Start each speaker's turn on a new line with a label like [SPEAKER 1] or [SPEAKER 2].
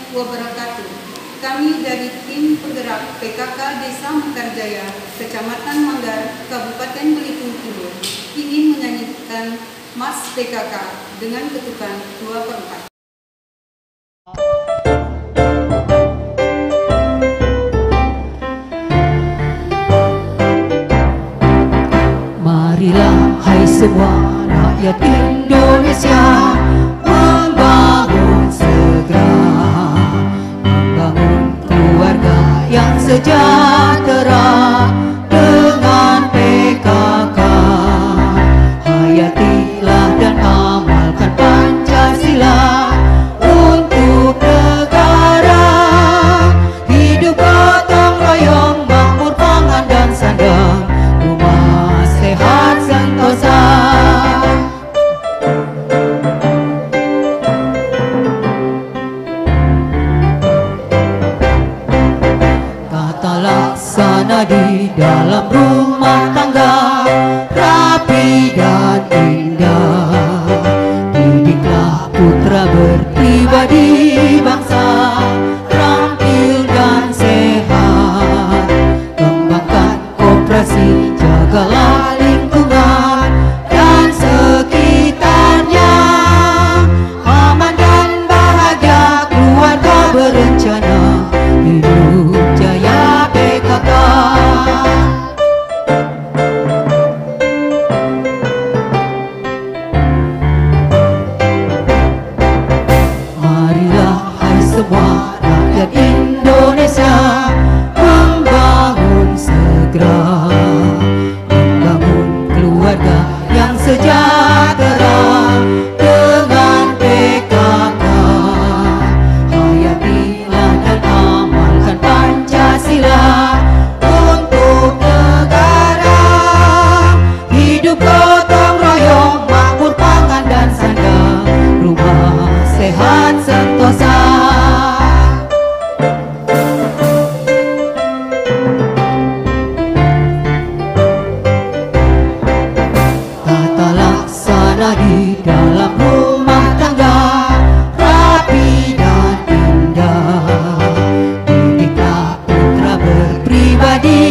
[SPEAKER 1] wabarakatuh. Kami dari tim penggerak PKK Desa Mekarjaya, Kecamatan Manggar, Kabupaten Belitung Timur, ingin menyanyikan Mas PKK dengan ketukan 2/4.
[SPEAKER 2] Marilah hai semua rakyat Indonesia, membangun segera, membangun keluarga yang sejahtera dengan PKK. Hayatilah dan amalkan Pancasila untuk negara. Hidup gotong royong, makmur pangan dan sandang, rumah sehat sentosa. Tata laksana di dalam rumah tangga rapi dan indah. Didiklah putra berpribadi bangsa, terampil dan sehat. Kembangkan koperasi, jagalah lingkungan dan sekitarnya. Aman dan bahagia keluarga berencana, hidup jaya PKK. Marilah hai semua rakyat Indonesia, membangun segera, membangun keluarga yang sejahtera dengan PKK. Hayatilah dan amalkan Pancasila untuk negara. Hidup gotong royong, makmur pangan dan sandang, rumah sehat sentosa. Tata laksana di dalam rumah tangga rapi dan indah. Didiklah putra berpribadi